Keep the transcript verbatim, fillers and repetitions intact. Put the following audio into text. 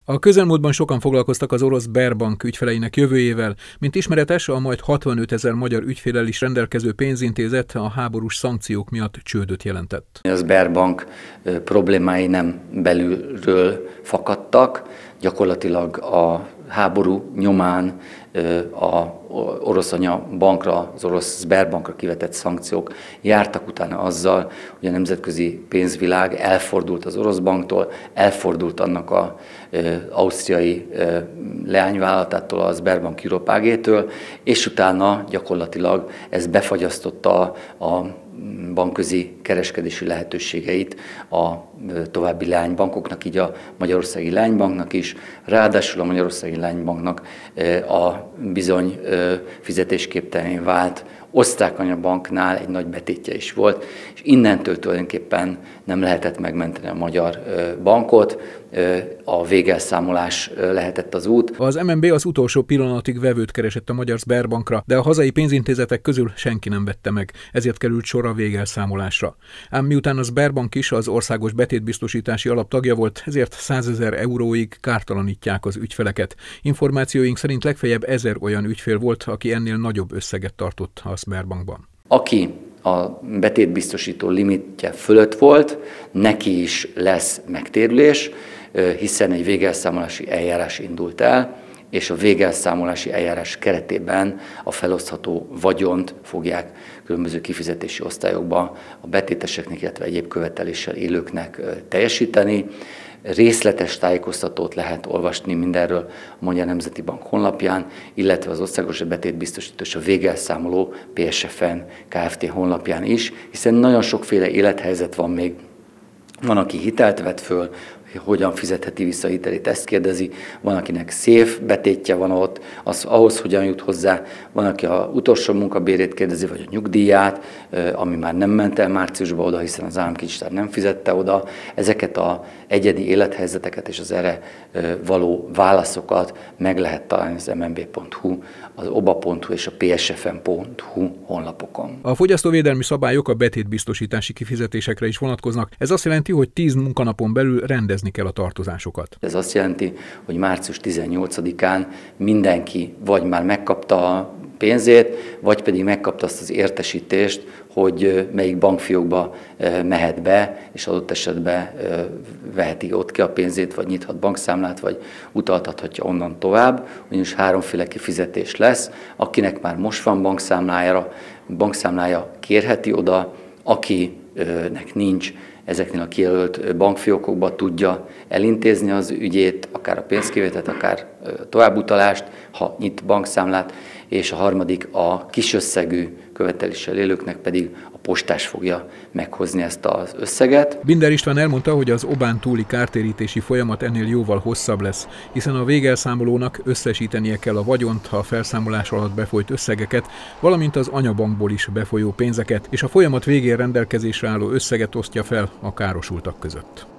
A közelmúltban sokan foglalkoztak az orosz Sberbank ügyfeleinek jövőjével. Mint ismeretes, a majd hatvanötezer magyar ügyféllel is rendelkező pénzintézet a háborús szankciók miatt csődöt jelentett. A Sberbank problémái nem belülről fakadtak, gyakorlatilag a háború nyomán a orosz anyabankra, az orosz Sberbankra kivetett szankciók jártak utána azzal, hogy a nemzetközi pénzvilág elfordult az orosz banktól, elfordult annak az ausztriai leányvállalatától, a Sberbank Europe á gé-től, és utána gyakorlatilag ez befagyasztotta a bankközi kereskedési lehetőségeit a további leánybankoknak, így a Magyarországi Leánybanknak is. Ráadásul a Magyarországi Leánybanknak a bizony fizetésképtelenné vált osztrák anyabanknál egy nagy betétje is volt, és innentől tulajdonképpen nem lehetett megmenteni a magyar bankot, a végelszámolás lehetett az út. Az em en bé az utolsó pillanatig vevőt keresett a magyar Sberbankra, de a hazai pénzintézetek közül senki nem vette meg, ezért került sor a végelszámolásra. Ám miután a Sberbank is az országos betétbiztosítási alap tagja volt, ezért százezer euróig kártalanítják az ügyfeleket. Információink szerint legfeljebb ezer olyan ügyfél volt, aki ennél nagyobb összeget tartott a Sberbankban. Aki a betétbiztosító limitje fölött volt, neki is lesz megtérülés, hiszen egy végelszámolási eljárás indult el, és a végelszámolási eljárás keretében a felosztható vagyont fogják különböző kifizetési osztályokba a betéteseknek, illetve egyéb követeléssel élőknek teljesíteni. Részletes tájékoztatót lehet olvasni mindenről a Magyar Nemzeti Bank honlapján, illetve az Országos Betétbiztosító és a Végelszámoló pé es ef en Kft. Honlapján is, hiszen nagyon sokféle élethelyzet van még. Van, aki hitelt vett föl, hogyan fizetheti vissza a hitelét, ezt kérdezi, van, akinek széf betétje van ott, az ahhoz hogyan jut hozzá, van, aki az utolsó munkabérét kérdezi, vagy a nyugdíját, ami már nem ment el márciusba oda, hiszen az államkincstár nem fizette oda. Ezeket az egyedi élethelyzeteket és az erre való válaszokat meg lehet találni az em en bé pont hu, az o b a pont hu és a pé es ef en pont hu honlapokon. A fogyasztóvédelmi szabályok a betétbiztosítási kifizetésekre is vonatkoznak. Ez azt jelenti, hogy tíz munkanapon belül rendezni kell a tartozásokat. Ez azt jelenti, hogy március tizennyolcadikán mindenki vagy már megkapta a pénzét, vagy pedig megkapta azt az értesítést, hogy melyik bankfiókba mehet be, és adott esetben veheti ott ki a pénzét, vagy nyithat bankszámlát, vagy utaltathatja onnan tovább. Ugyanis háromféle kifizetés lesz, akinek már most van bankszámlájára, bankszámlája kérheti oda, akinek nincs, ezeknél a kijelölt bankfiókokba tudja elintézni az ügyét, akár a pénzkivételt, akár továbbutalást, ha nyit bankszámlát, és a harmadik a kisösszegű követeléssel élőknek pedig a postás fogja meghozni ezt az összeget. Binder István elmondta, hogy az o bán túli kártérítési folyamat ennél jóval hosszabb lesz, hiszen a végelszámolónak összesítenie kell a vagyont, a felszámolás alatt befolyt összegeket, valamint az anyabankból is befolyó pénzeket, és a folyamat végén rendelkezésre álló összeget osztja fel a károsultak között.